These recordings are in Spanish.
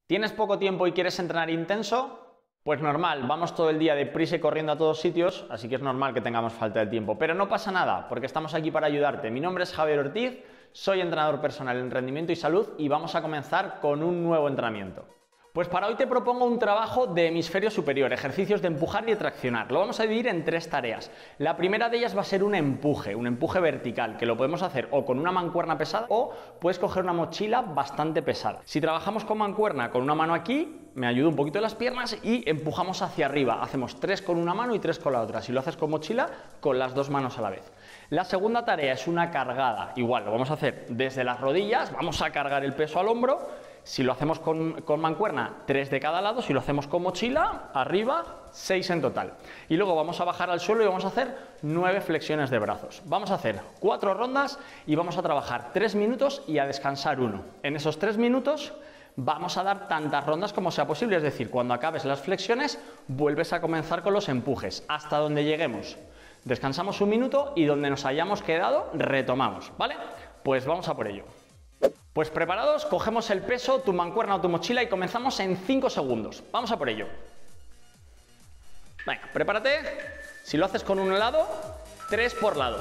¿Tienes poco tiempo y quieres entrenar intenso? Pues normal, vamos todo el día deprisa y corriendo a todos sitios, así que es normal que tengamos falta de tiempo. Pero no pasa nada, porque estamos aquí para ayudarte. Mi nombre es Javier Ortiz, soy entrenador personal en rendimiento y salud y vamos a comenzar con un nuevo entrenamiento. Pues para hoy te propongo un trabajo de hemisferio superior, ejercicios de empujar y de traccionar. Lo vamos a dividir en tres tareas. La primera de ellas va a ser un empuje vertical, que lo podemos hacer o con una mancuerna pesada o puedes coger una mochila bastante pesada. Si trabajamos con mancuerna, con una mano aquí, me ayuda un poquito las piernas y empujamos hacia arriba. Hacemos 3 con una mano y 3 con la otra. Si lo haces con mochila, con las dos manos a la vez. La segunda tarea es una cargada. Igual, lo vamos a hacer desde las rodillas, vamos a cargar el peso al hombro. Si lo hacemos con mancuerna, 3 de cada lado. Si lo hacemos con mochila, arriba, 6 en total. Y luego vamos a bajar al suelo y vamos a hacer 9 flexiones de brazos. Vamos a hacer 4 rondas y vamos a trabajar 3 minutos y a descansar 1. En esos 3 minutos vamos a dar tantas rondas como sea posible. Es decir, cuando acabes las flexiones, vuelves a comenzar con los empujes, hasta donde lleguemos. Descansamos 1 minuto y donde nos hayamos quedado, retomamos, ¿vale? Pues vamos a por ello. Pues preparados, cogemos el peso, tu mancuerna o tu mochila y comenzamos en 5 segundos. Vamos a por ello. Venga, prepárate. Si lo haces con un lado, 3 por lado.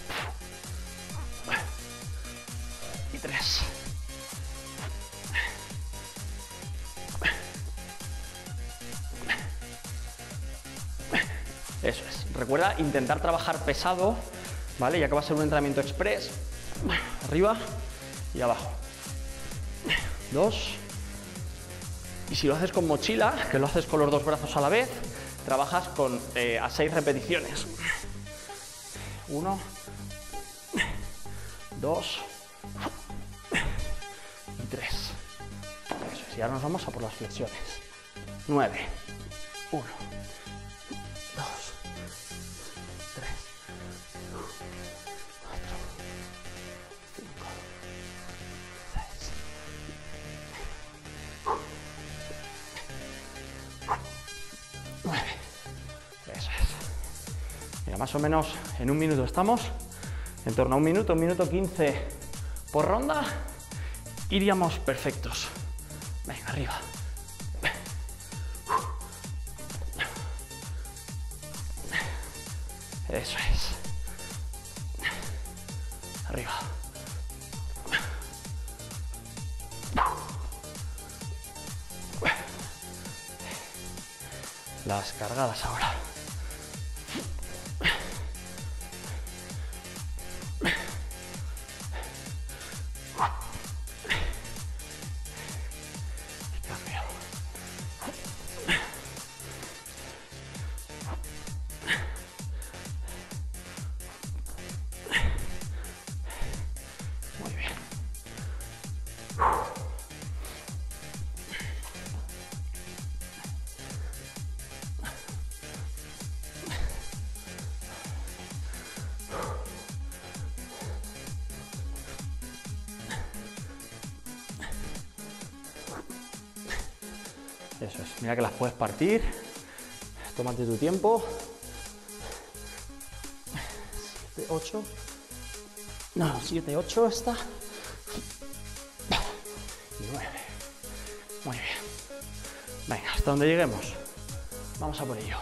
Y 3. Eso es. Recuerda intentar trabajar pesado, ¿vale? Ya que va a ser un entrenamiento express. Arriba y abajo. 2. Y si lo haces con mochila, que lo haces con los dos brazos a la vez, trabajas a 6 repeticiones. 1, 2 y 3. Eso es. Y ahora nos vamos a por las flexiones. 9. 1, 2, 3, 4, 5, 6, 9. Eso es. Mira, más o menos en 1 minuto estamos. En torno a 1 minuto 15 por ronda. Iríamos perfectos. Venga, arriba. Eso es. Arriba. Las cargadas ahora. Y cambio. Muy bien. Eso es, mira que las puedes partir, tómate tu tiempo. 7, 8, no, 7, 8 esta. Y 9, muy bien. Venga, hasta donde lleguemos, vamos a por ello.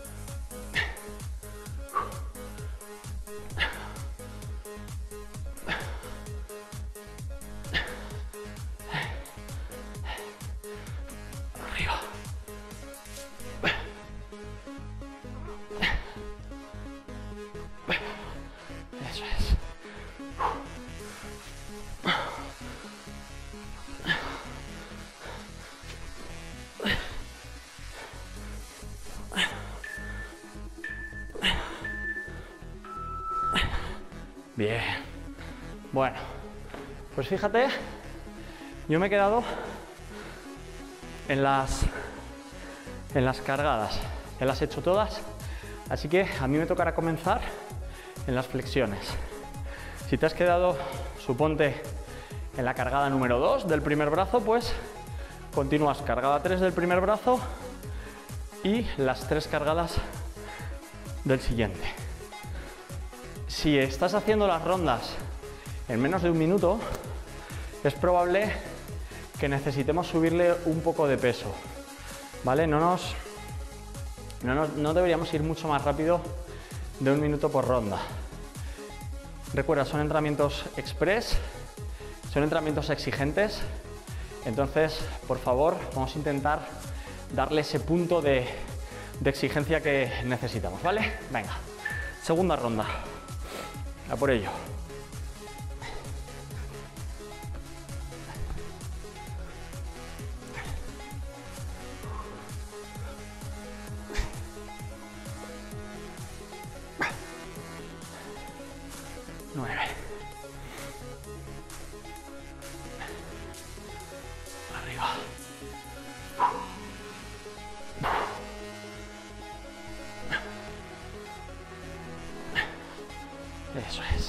Arriba. Eso es. Bien. Bueno, pues fíjate, yo me he quedado en las cargadas, ya las he hecho todas, así que a mí me tocará comenzar en las flexiones. Si te has quedado, suponte, en la cargada número 2 del primer brazo, pues continúas cargada 3 del primer brazo y las 3 cargadas del siguiente. Si estás haciendo las rondas en menos de 1 minuto, es probable que necesitemos subirle un poco de peso, ¿vale? No deberíamos ir mucho más rápido de 1 minuto por ronda. Recuerda, son entrenamientos express, son entrenamientos exigentes, entonces, por favor, vamos a intentar darle ese punto de exigencia que necesitamos, ¿vale? Venga, segunda ronda, a por ello. Eso es.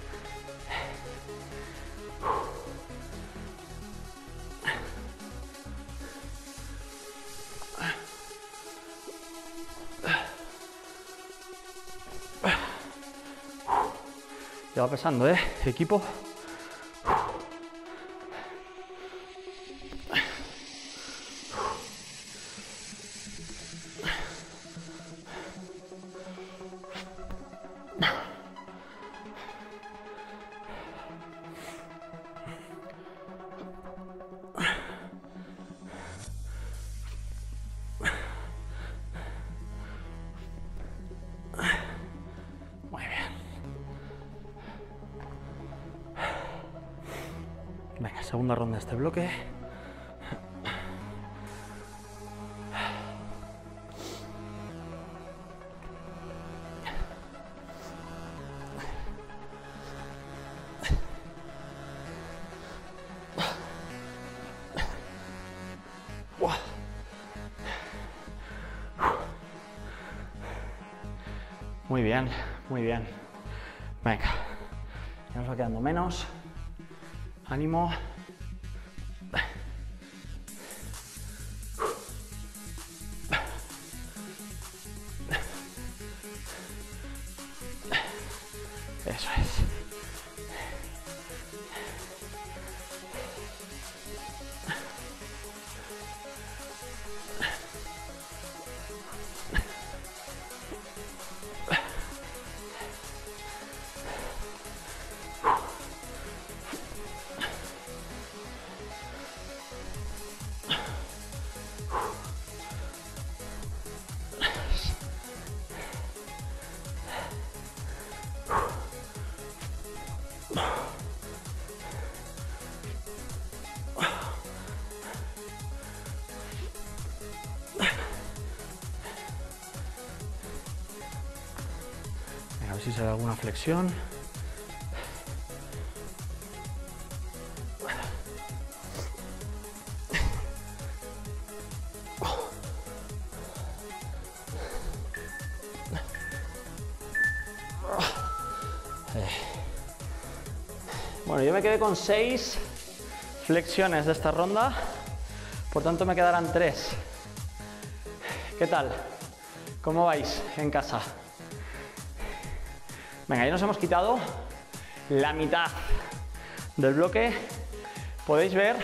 Ya va pesando, equipo. Venga, segunda ronda de este bloque. Muy bien, muy bien. Venga, ya nos va quedando menos. Ánimo. Eso es. A ver si se da alguna flexión. Bueno, yo me quedé con 6 flexiones de esta ronda, por tanto me quedarán 3. ¿Qué tal? ¿Cómo vais en casa? Venga, ya nos hemos quitado la mitad del bloque. Podéis ver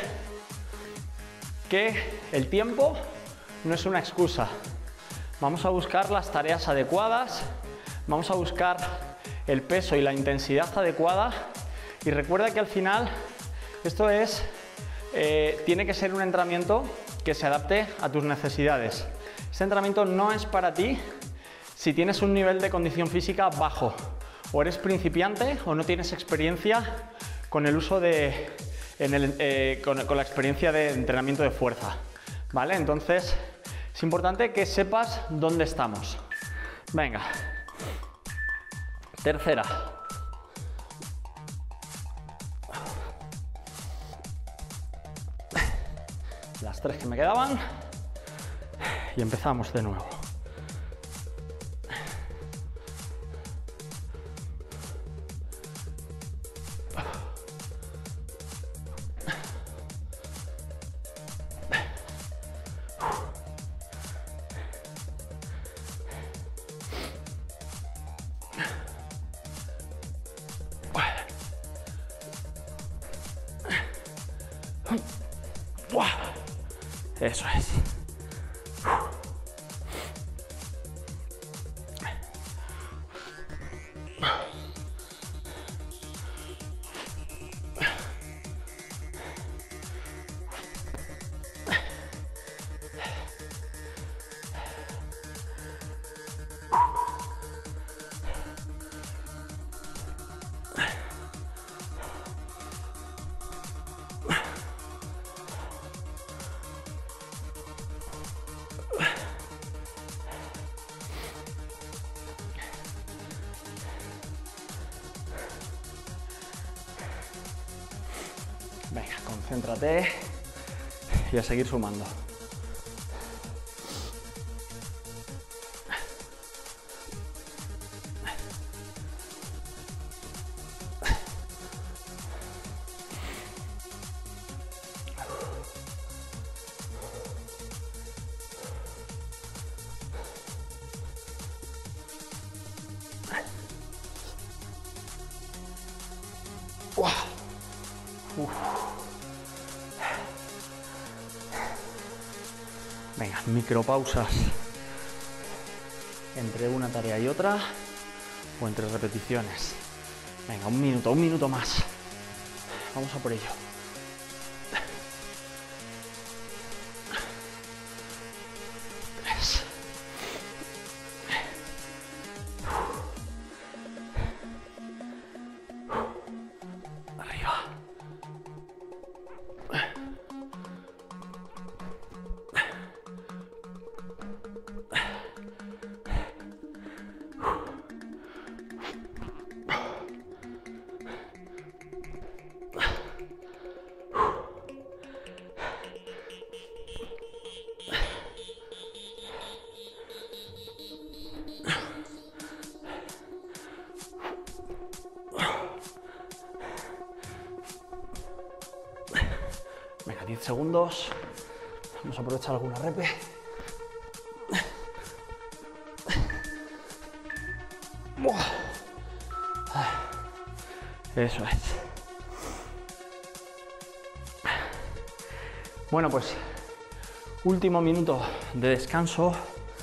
que el tiempo no es una excusa. Vamos a buscar las tareas adecuadas, vamos a buscar el peso y la intensidad adecuada. Y recuerda que al final esto es, tiene que ser un entrenamiento que se adapte a tus necesidades. Este entrenamiento no es para ti si tienes un nivel de condición física bajo, o eres principiante o no tienes experiencia con el uso de, con la experiencia de entrenamiento de fuerza, ¿vale? Entonces es importante que sepas dónde estamos. Venga, tercera. Las 3 que me quedaban y empezamos de nuevo. Eso es. Venga, concéntrate y a seguir sumando. Venga, micropausas entre una tarea y otra o entre repeticiones. Venga, un minuto más. Vamos a por ello. Tres. Arriba. Venga, 10 segundos. Vamos a aprovechar alguna repe. Eso es. Bueno, pues último minuto de descanso.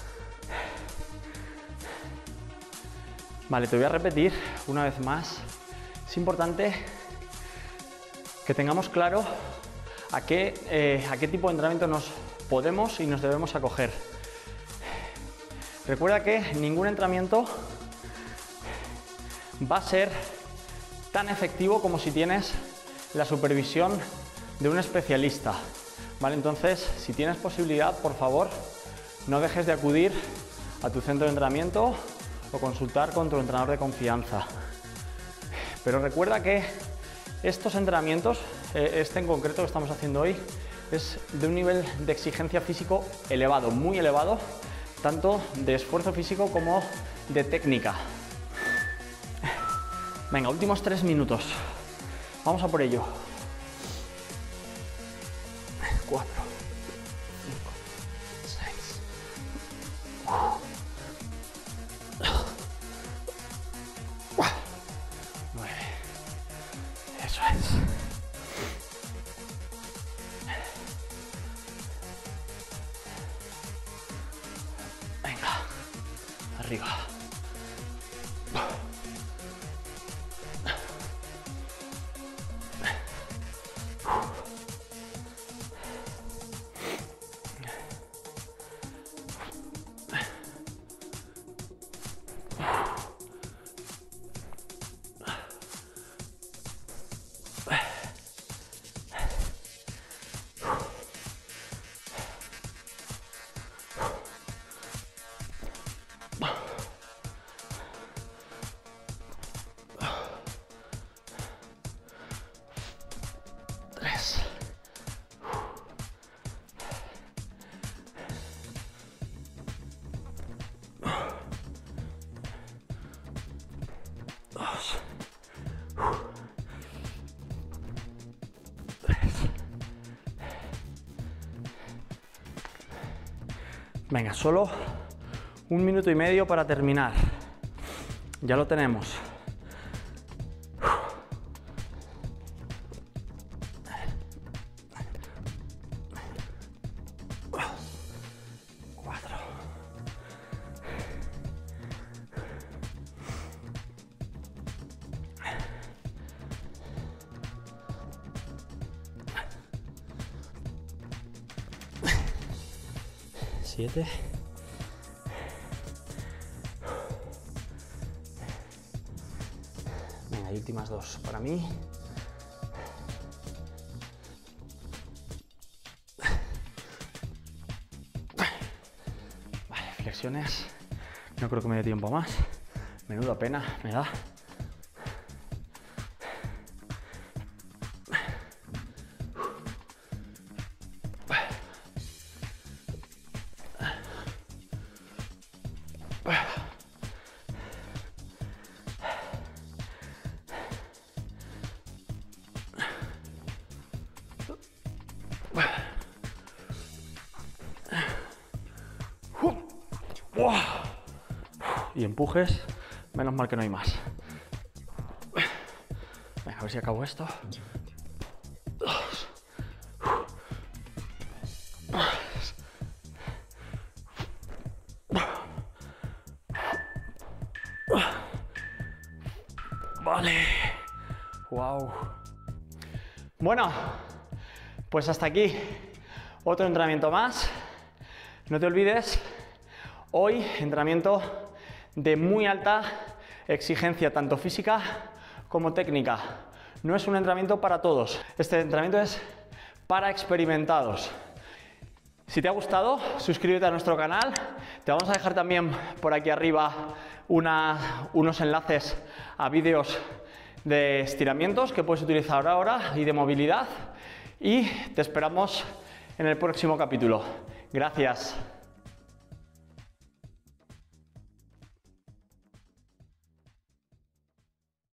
Vale, te voy a repetir una vez más. Es importante que tengamos claro a qué tipo de entrenamiento nos podemos y nos debemos acoger. Recuerda que ningún entrenamiento va a ser tan efectivo como si tienes la supervisión de un especialista, ¿vale? Entonces, si tienes posibilidad, por favor, no dejes de acudir a tu centro de entrenamiento o consultar con tu entrenador de confianza. Pero recuerda que estos entrenamientos, este en concreto que estamos haciendo hoy, es de un nivel de exigencia físico elevado, muy elevado, tanto de esfuerzo físico como de técnica. Venga, últimos 3 minutos. Vamos a por ello. 4, 5, 6. Eso es. Venga, arriba. Venga, solo 1 minuto y medio para terminar. Ya lo tenemos. 7. Venga, y últimas 2 para mí. Vale, flexiones. No creo que me dé tiempo más. Menuda pena me da. Y empujes, menos mal que no hay más. Venga, a ver si acabo esto. Vale. Wow. Bueno, pues hasta aquí otro entrenamiento más. No te olvides, hoy entrenamiento de muy alta exigencia, tanto física como técnica. No es un entrenamiento para todos. Este entrenamiento es para experimentados. Si te ha gustado, suscríbete a nuestro canal. Te vamos a dejar también por aquí arriba unos enlaces a vídeos de estiramientos que puedes utilizar ahora y de movilidad. Y te esperamos en el próximo capítulo. Gracias.